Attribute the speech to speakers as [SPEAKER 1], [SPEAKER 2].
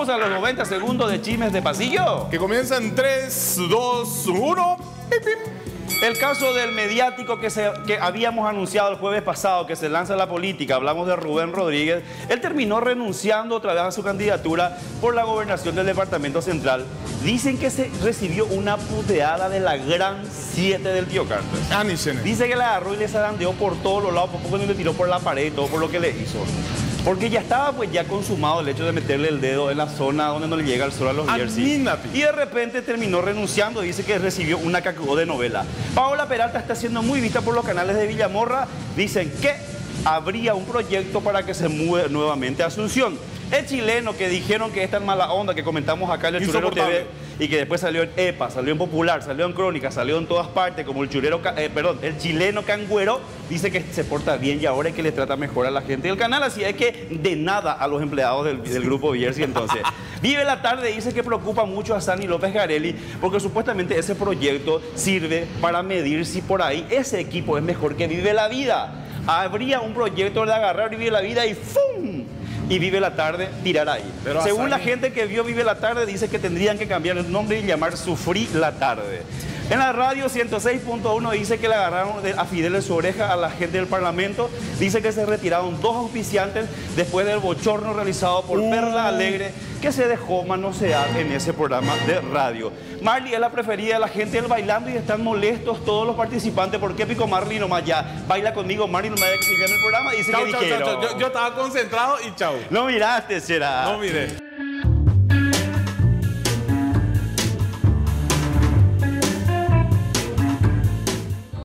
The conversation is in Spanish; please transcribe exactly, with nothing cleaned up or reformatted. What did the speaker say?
[SPEAKER 1] Vamos a los noventa segundos de chismes de pasillo.
[SPEAKER 2] Que comienza en tres, dos, uno.
[SPEAKER 1] El caso del mediático que, se, que habíamos anunciado el jueves pasado, que se lanza a la política, hablamos de Rubén Rodríguez, él terminó renunciando otra vez a su candidatura por la gobernación del Departamento Central. Dicen que se recibió una puteada de la gran siete del tío Carlos.
[SPEAKER 2] Ah, ni se ne.
[SPEAKER 1] Dice que la agarró y le zarandeó por todos los lados, por poco ni le tiró por la pared, todo por lo que le hizo. Porque ya estaba pues ya consumado el hecho de meterle el dedo en la zona donde no le llega el sol a los jerseys. Y de repente terminó renunciando, dice que recibió una cacao de novela. Paola Peralta está siendo muy vista por los canales de Villamorra. Dicen que habría un proyecto para que se mude nuevamente a Asunción. El chileno que dijeron que es tan mala onda, que comentamos acá en el Churero T V, y que después salió en EPA, salió en Popular, salió en Crónica, salió en todas partes, como el churero, eh, perdón, el chileno Cangüero, dice que se porta bien y ahora es que le trata mejor a la gente del canal, así es que de nada a los empleados del, del grupo Bierzi. Entonces, Vive la Tarde dice que preocupa mucho a Sanny López Garelli, porque supuestamente ese proyecto sirve para medir si por ahí ese equipo es mejor que Vive la Vida. Habría un proyecto de agarrar Vive la Vida y ¡fum! Y Vive la Tarde tirar ahí. Pero según la gente que vio Vive la Tarde, dice que tendrían que cambiar el nombre y llamar Sufrí la Tarde. En la radio ciento seis punto uno dice que le agarraron a Fidel en su oreja a la gente del Parlamento. Dice que se retiraron dos auspiciantes después del bochorno realizado por uh. Perla Alegre, que se dejó manosear en ese programa de radio. Marley es la preferida de la gente del bailando y están molestos todos los participantes. ¿Por qué Pico Marley nomás ya baila conmigo? Marley no me deja que siga en el programa y dice
[SPEAKER 2] chau,
[SPEAKER 1] que
[SPEAKER 2] chau,
[SPEAKER 1] dijeron.
[SPEAKER 2] chau, chau. Yo, yo estaba concentrado y chau.
[SPEAKER 1] No miraste, será.
[SPEAKER 2] No miré.